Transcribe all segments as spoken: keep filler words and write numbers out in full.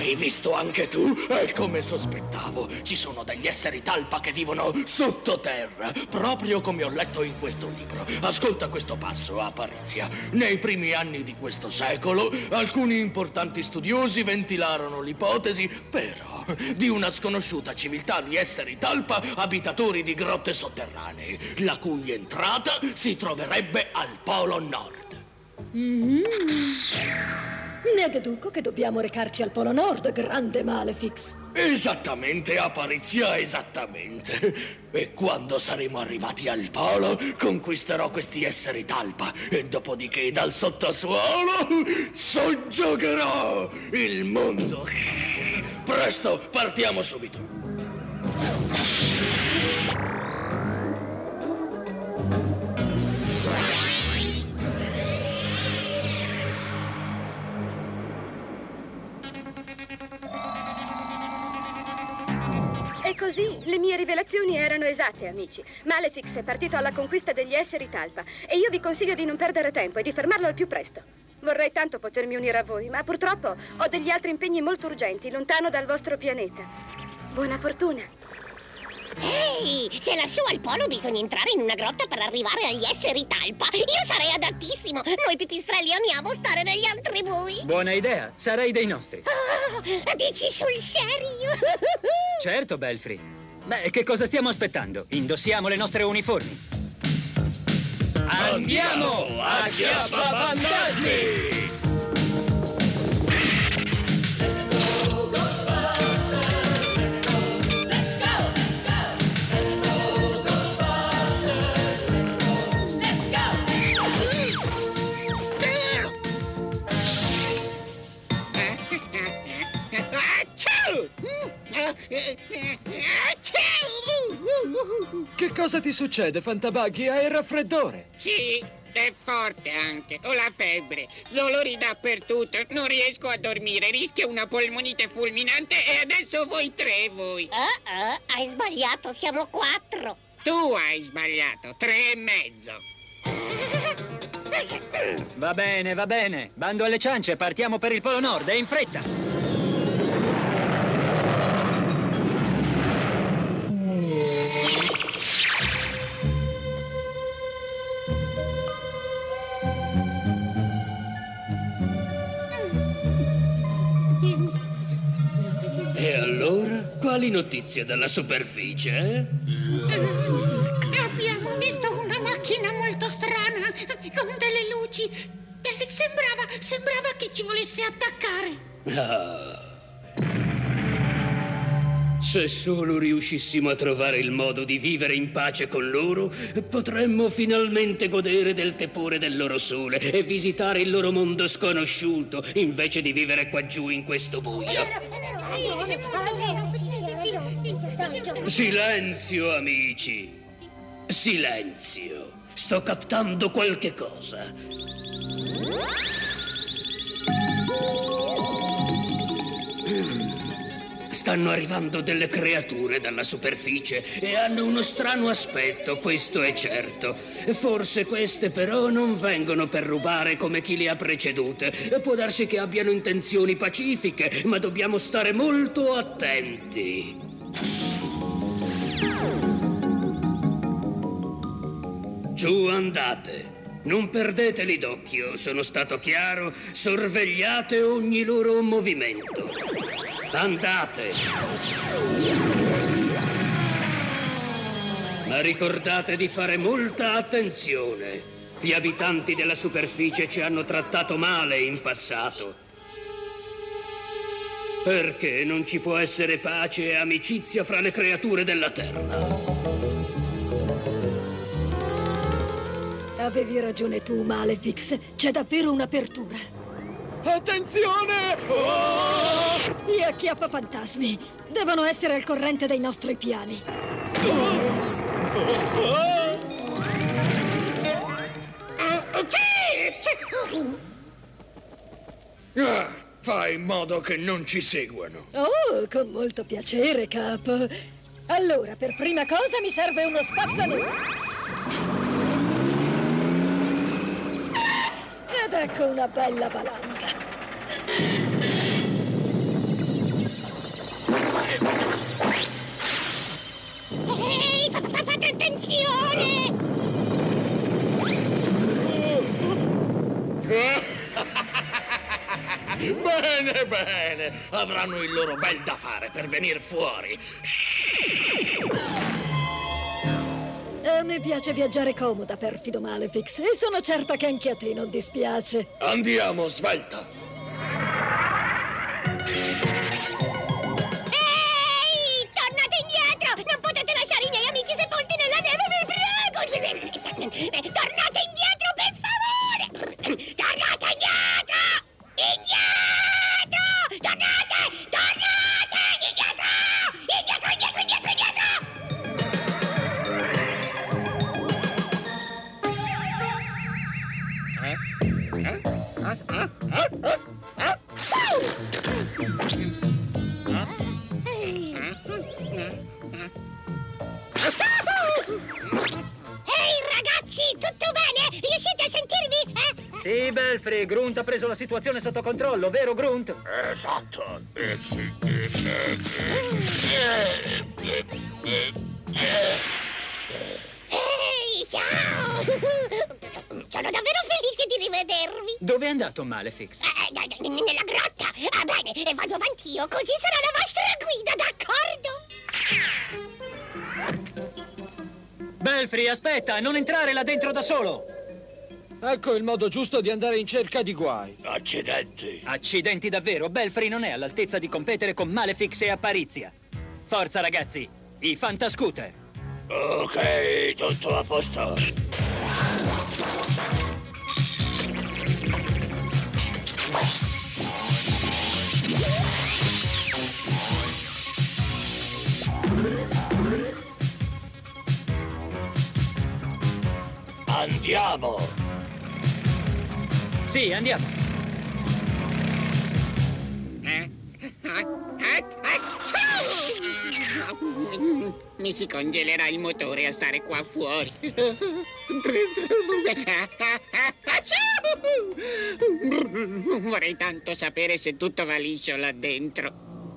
Hai visto anche tu? È come sospettavo. Ci sono degli esseri talpa che vivono sottoterra, proprio come ho letto in questo libro. Ascolta questo passo, Aparizia. Nei primi anni di questo secolo, alcuni importanti studiosi ventilarono l'ipotesi, però, di una sconosciuta civiltà di esseri talpa abitatori di grotte sotterranee, la cui entrata si troverebbe al Polo Nord. Mm-hmm. Ne deduco che dobbiamo recarci al Polo Nord, grande Malefic. Esattamente, Aparizia, esattamente. E quando saremo arrivati al Polo, conquisterò questi esseri talpa e dopodiché dal sottosuolo soggiogerò il mondo. Presto, partiamo subito. E così le mie rivelazioni erano esatte, amici. Malefic è partito alla conquista degli esseri talpa e io vi consiglio di non perdere tempo e di fermarlo al più presto. Vorrei tanto potermi unire a voi, ma purtroppo ho degli altri impegni molto urgenti, lontano dal vostro pianeta. Buona fortuna. Ehi, se lassù al polo bisogna entrare in una grotta per arrivare agli esseri talpa, io sarei adattissimo. Noi pipistrelli amiamo stare negli altri bui. Buona idea, sarei dei nostri. Oh, dici sul serio? Certo, Belfry. Beh, che cosa stiamo aspettando? Indossiamo le nostre uniformi. Andiamo a Chiappafantasmi! Che cosa ti succede, Fantabaghi? Hai il raffreddore? Sì, è forte anche. Ho la febbre, dolori dappertutto, non riesco a dormire, rischio una polmonite fulminante e adesso voi tre, voi. Oh, oh, hai sbagliato, siamo quattro. Tu hai sbagliato, tre e mezzo. Va bene, va bene. Bando alle ciance, partiamo per il Polo Nord e in fretta. E allora, quali notizie dalla superficie, eh? Abbiamo visto una macchina molto strana, con delle luci. Eh, sembrava, sembrava che ci volesse attaccare. Ah. Se solo riuscissimo a trovare il modo di vivere in pace con loro, potremmo finalmente godere del tepore del loro sole e visitare il loro mondo sconosciuto, invece di vivere qua giù in questo buio. Silenzio, amici. Silenzio. Sto captando qualche cosa. Stanno arrivando delle creature dalla superficie e hanno uno strano aspetto, questo è certo. Forse queste però non vengono per rubare come chi le ha precedute. Può darsi che abbiano intenzioni pacifiche, ma dobbiamo stare molto attenti. Giù andate. Non perdeteli d'occhio, sono stato chiaro, sorvegliate ogni loro movimento. Andate! Ma ricordate di fare molta attenzione. Gli abitanti della superficie ci hanno trattato male in passato. Perché non ci può essere pace e amicizia fra le creature della Terra? Avevi ragione tu, Malefic. C'è davvero un'apertura. Attenzione! Oh! Gli acchiappafantasmi devono essere al corrente dei nostri piani. Ah, fai in modo che non ci seguano. Oh, con molto piacere, capo. Allora, per prima cosa mi serve uno spazzaneve. Ed ecco una bella valanga. Ehi, fa- fa- fate attenzione! Bene, bene. Avranno il loro bel da fare per venir fuori. A me piace viaggiare comoda, perfido Malefic, e sono certa che anche a te non dispiace. Andiamo, svelta. Ehi, tornate indietro! Non potete lasciare i miei amici sepolti nella neve, vi prego! Tornate indietro, per favore! Tornate indietro! Indietro! Tornate! Tornate! Indietro! Indietro, indietro, indietro, indietro! Ehi ragazzi, tutto bene? Riuscite a sentirmi? Eh? Sì, Belfry, Grunt ha preso la situazione sotto controllo, vero Grunt? Esatto. Ehi, ciao! Sono davvero felice di rivedervi. Dove è andato Malefic? Eh, n- n- nella grotta. Ah, bene, e vado avanti io, così sarò la vostra guida, d'accordo? Belfry, aspetta, non entrare là dentro da solo! Ecco il modo giusto di andare in cerca di guai. Accidenti. Accidenti davvero, Belfry non è all'altezza di competere con Malefic e Apparizia. Forza ragazzi, i fantascooter! Ok, tutto a posto. Andiamo! Sì, andiamo! Eh? Ah, ah, ah, ciao! Mi si congelerà il motore a stare qua fuori. Vorrei tanto sapere se tutto va liscio là dentro.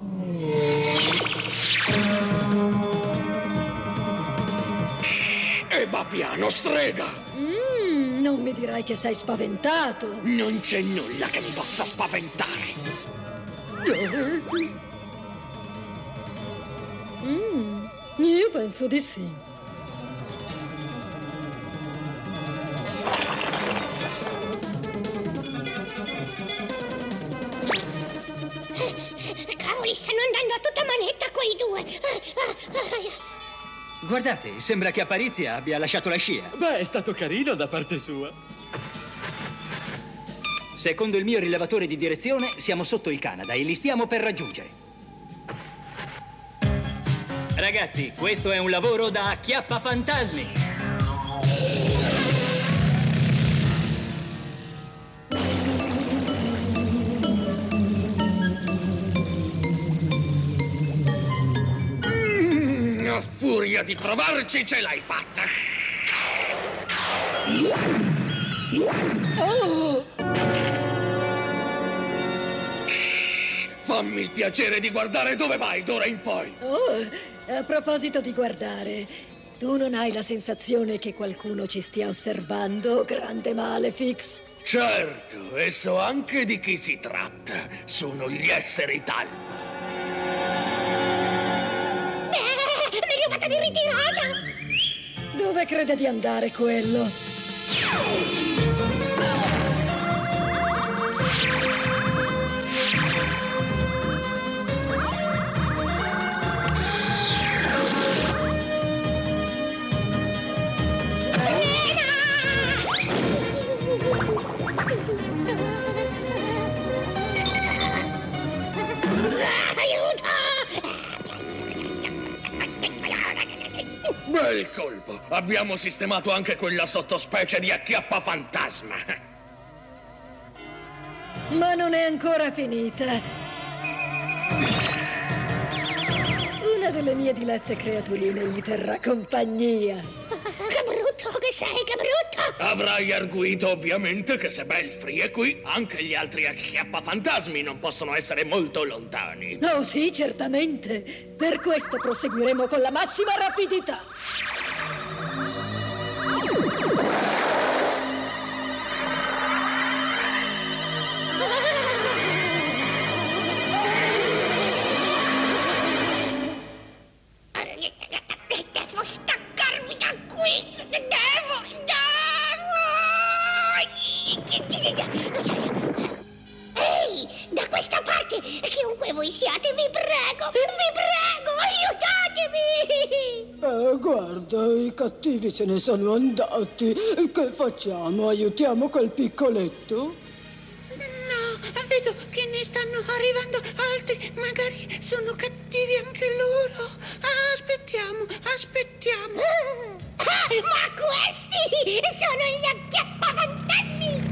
E va piano, strega! Mmm, non mi dirai che sei spaventato. Non c'è nulla che mi possa spaventare. Mmm, io penso di sì. Cavoli, stanno andando a tutta manetta quei due. Ah, ah, ah. Guardate, sembra che Apparizia abbia lasciato la scia. Beh, è stato carino da parte sua. Secondo il mio rilevatore di direzione, siamo sotto il Canada e li stiamo per raggiungere. Ragazzi, questo è un lavoro da acchiappafantasmi. A furia di provarci ce l'hai fatta. Oh! Fammi il piacere di guardare dove vai d'ora in poi. Oh, a proposito di guardare, tu non hai la sensazione che qualcuno ci stia osservando, grande Malefic? Certo, e so anche di chi si tratta. Sono gli esseri talpa. Mi rubate di ritirata! Dove crede di andare quello? Bel colpo! Abbiamo sistemato anche quella sottospecie di acchiappafantasma. Ma non è ancora finita. Una delle mie dilette creaturine gli terrà compagnia. Che brutto, che sei, che brutto! Avrai arguito ovviamente che se Belfry è qui, anche gli altri acchiappafantasmi non possono essere molto lontani. Oh sì, certamente. Per questo proseguiremo con la massima rapidità. Devo staccarmi da qui! Devo! Devo! Ehi! Da questa parte! Chiunque voi siate, vi prego! Vi prego! Aiutatemi! Eh, guarda, i cattivi se ne sono andati. Che facciamo? Aiutiamo quel piccoletto? No, vedo che ne stanno arrivando altri. Magari sono cattivi anche loro. Ah, aspettiamo, aspettiamo. Ah, ma questi sono gli acchiappafantasmi!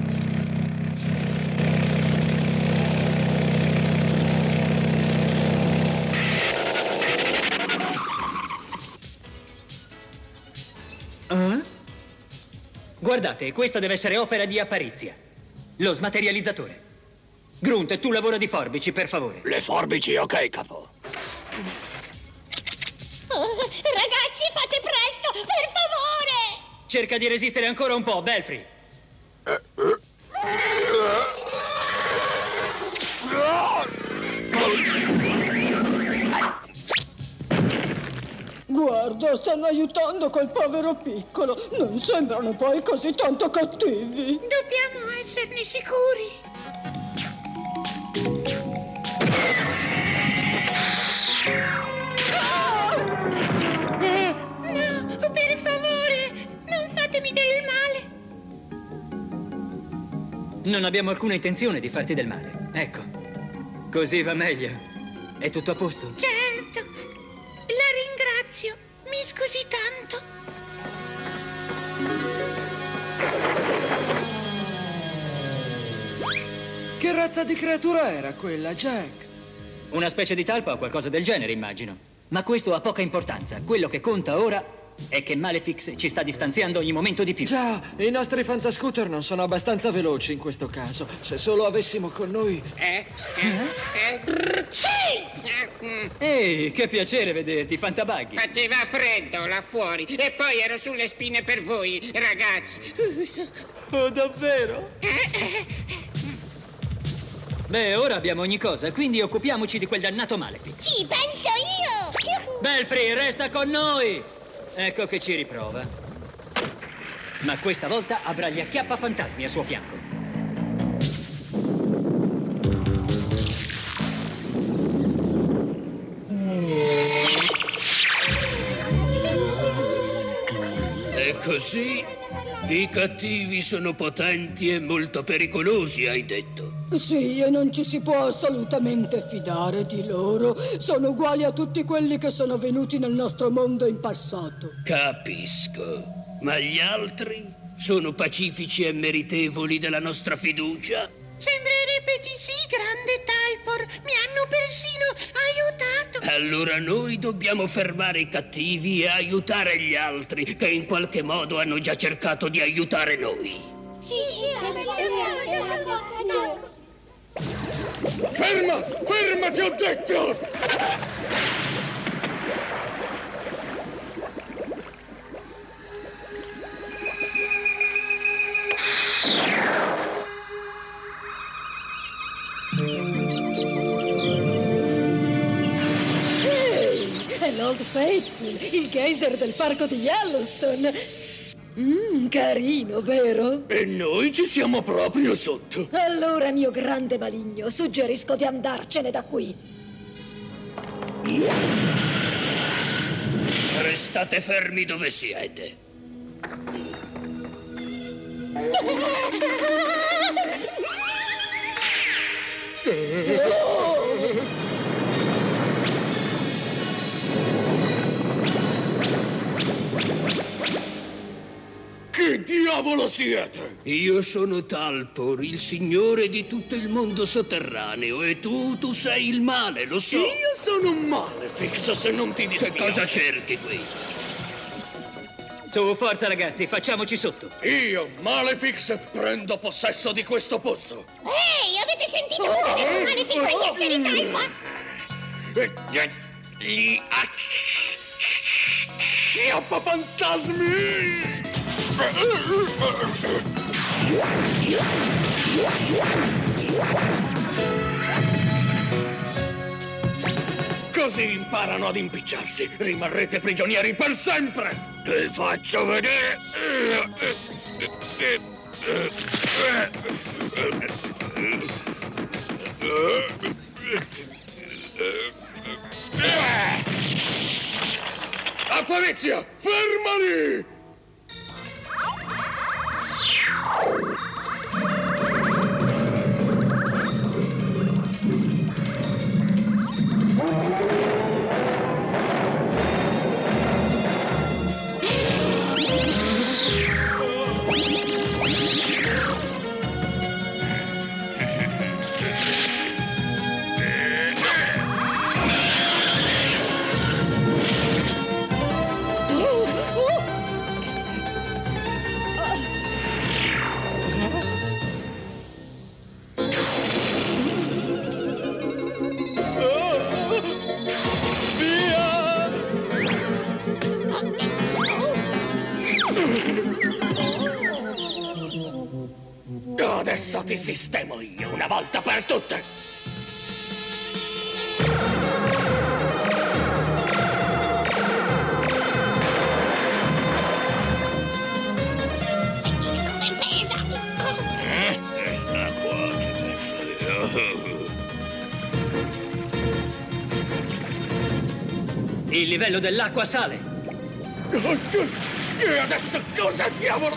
Eh? Guardate, questa deve essere opera di Apparizia, lo smaterializzatore. Grunt, tu lavora di forbici, per favore. Le forbici, ok, capo. Oh, ragazzi, fate presto, per favore! Cerca di resistere ancora un po', Belfry. Guarda, stanno aiutando quel povero piccolo. Non sembrano poi così tanto cattivi. Dobbiamo esserne sicuri. No, per favore, non fatemi del male. Non abbiamo alcuna intenzione di farti del male. Ecco, così va meglio. È tutto a posto? Certo, la ringrazio. Mi scusi tanto. Che razza di creatura era quella, Jack? Una specie di talpa o qualcosa del genere, immagino. Ma questo ha poca importanza. Quello che conta ora è che Malefic ci sta distanziando ogni momento di più. Già, i nostri fantascooter non sono abbastanza veloci in questo caso. Se solo avessimo con noi... Eh? Eh? Eh? Sì! Ehi, che piacere vederti, Fantabuggy. Faceva freddo là fuori e poi ero sulle spine per voi, ragazzi. Oh, davvero? Beh, ora abbiamo ogni cosa, quindi occupiamoci di quel dannato Malefic. Ci penso io! Belfry, resta con noi! Ecco che ci riprova. Ma questa volta avrà gli acchiappafantasmi a suo fianco. E così i cattivi sono potenti e molto pericolosi, hai detto. Sì, e non ci si può assolutamente fidare di loro. Sono uguali a tutti quelli che sono venuti nel nostro mondo in passato. Capisco. Ma gli altri sono pacifici e meritevoli della nostra fiducia? Sembrerebbe di sì, grande Talpor. Mi hanno persino aiutato. Allora noi dobbiamo fermare i cattivi e aiutare gli altri, che in qualche modo hanno già cercato di aiutare noi. Sì, sì, Ferma! Ferma, ti ho detto! Ehi, è l'Old Faithful, il geyser del parco di Yellowstone. Mmm, carino, vero? E noi ci siamo proprio sotto. Allora, mio grande maligno, suggerisco di andarcene da qui. Restate fermi dove siete. Che diavolo siete? Io sono Talpor, il signore di tutto il mondo sotterraneo, e tu, tu sei il male, lo so. Io sono un Malefic, se non ti dispiace. Che cosa cerchi qui? Su, forza ragazzi, facciamoci sotto. Io, Maleficx, prendo possesso di questo posto. Ehi, avete sentito cosa ha detto Maleficx agli esseri talpa? Gli schiappafantasmi! Così imparano ad impicciarsi. Rimarrete prigionieri per sempre. Ti faccio vedere. Apparizia, fermali! Adesso ti sistemo io, una volta per tutte! Come pesa! Eh? Sta qua, Il livello dell'acqua sale. E adesso cosa diavolo?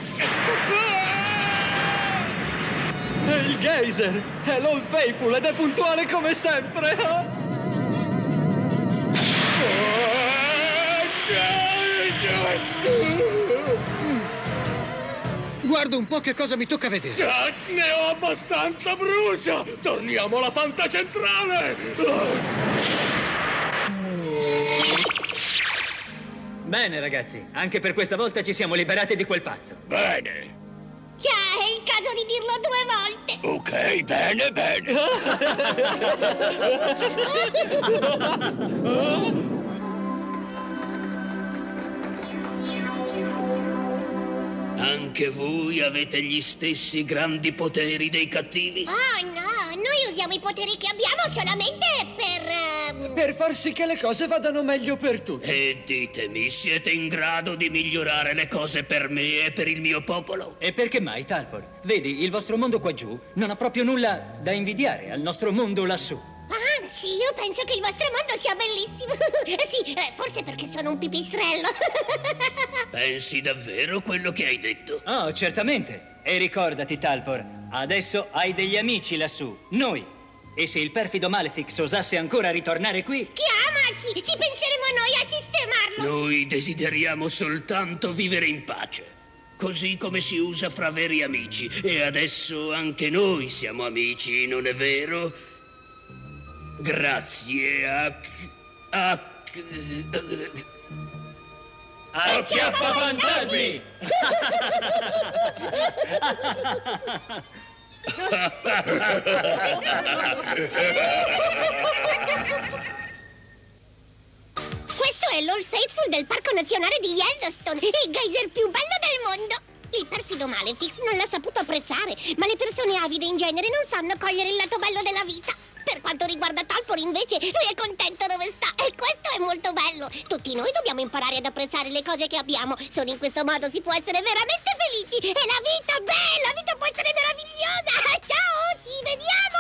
È il geyser! È l'Old Faithful ed è puntuale come sempre! Guarda un po' che cosa mi tocca vedere. Ah, ne ho abbastanza, brucia! Torniamo alla Fanta Centrale! Bene, ragazzi, anche per questa volta ci siamo liberati di quel pazzo. Bene. Già, è il caso di dirlo due volte. Ok, bene, bene. Anche voi avete gli stessi grandi poteri dei cattivi? Oh no, noi usiamo i poteri che abbiamo solamente per... Uh... Per far sì che le cose vadano meglio per tutti. E ditemi, siete in grado di migliorare le cose per me e per il mio popolo? E perché mai, Talpor? Vedi, il vostro mondo qua giù non ha proprio nulla da invidiare al nostro mondo lassù. Anzi, io penso che il vostro mondo sia bellissimo. Sì, eh, forse perché sono un pipistrello. Pensi davvero quello che hai detto? Oh, certamente. E ricordati, Talpor, adesso hai degli amici lassù, noi. E se il perfido Maleficx osasse ancora ritornare qui... Chiamaci, ci penseremo noi a sistemarlo. Noi desideriamo soltanto vivere in pace. Così come si usa fra veri amici. E adesso anche noi siamo amici, non è vero? Grazie a... a... Acchiappafantasmi! Questo è l'Old Faithful del Parco Nazionale di Yellowstone, il geyser più bello del mondo. Il perfido Maleficx non l'ha saputo apprezzare, ma le persone avide in genere non sanno cogliere il lato bello della vita. Per quanto riguarda Talpor, invece, lui è contento dove sta e questo è molto bello. Tutti noi dobbiamo imparare ad apprezzare le cose che abbiamo. Solo in questo modo si può essere veramente felici. E la vita, beh, la vita può essere meravigliosa. Ciao, ci vediamo!